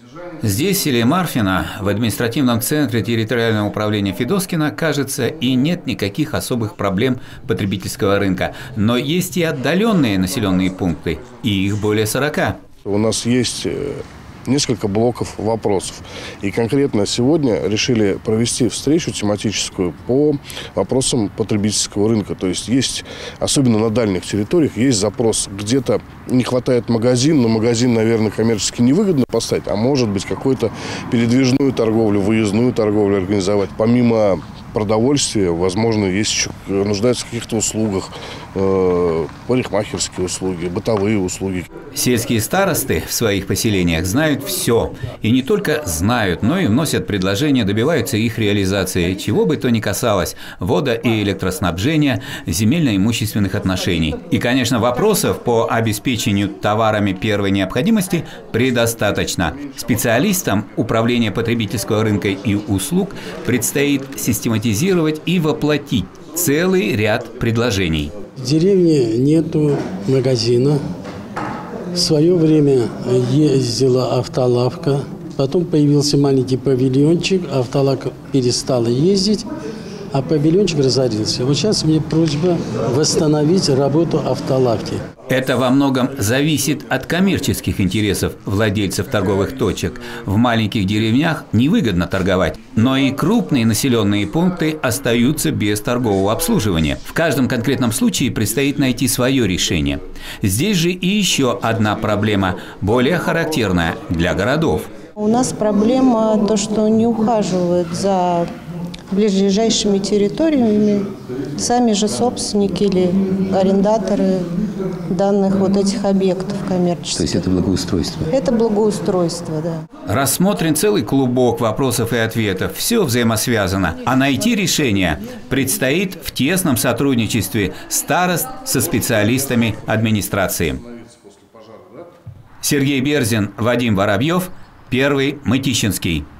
Здесь, в селе Марфино, в административном центре территориального управления Федоскина, кажется, и нет никаких особых проблем потребительского рынка. Но есть и отдаленные населенные пункты, и их более 40. У нас есть несколько блоков вопросов. И конкретно сегодня решили провести встречу тематическую по вопросам потребительского рынка. То есть, особенно на дальних территориях, есть запрос. Где-то не хватает магазин, но магазин, наверное, коммерчески невыгодно поставить, а может быть какую-то передвижную торговлю, выездную торговлю организовать. Помимо продовольствия, возможно, есть еще нуждаются в каких-то услугах, парикмахерские услуги, бытовые услуги. Сельские старосты в своих поселениях знают все. И не только знают, но и вносят предложения, добиваются их реализации, чего бы то ни касалось – водо- и электроснабжения, земельно-имущественных отношений. И, конечно, вопросов по обеспечению товарами первой необходимости предостаточно. Специалистам Управления потребительского рынка и услуг предстоит систематизировать и воплотить целый ряд предложений. В деревне нету магазина. В свое время ездила автолавка. Потом появился маленький павильончик. Автолавка перестала ездить, а павильончик разорился. Вот сейчас у меня просьба восстановить работу автолавки. Это во многом зависит от коммерческих интересов владельцев торговых точек. В маленьких деревнях невыгодно торговать, но и крупные населенные пункты остаются без торгового обслуживания. В каждом конкретном случае предстоит найти свое решение. Здесь же и еще одна проблема, более характерная для городов. У нас проблема то, что не ухаживают за ближайшими территориями сами же собственники или арендаторы данных вот этих объектов коммерческих. То есть это благоустройство? Это благоустройство, да. Рассмотрен целый клубок вопросов и ответов. Все взаимосвязано. А найти решение предстоит в тесном сотрудничестве старост со специалистами администрации. Сергей Берзин, Вадим Воробьев, Первый Мытищинский.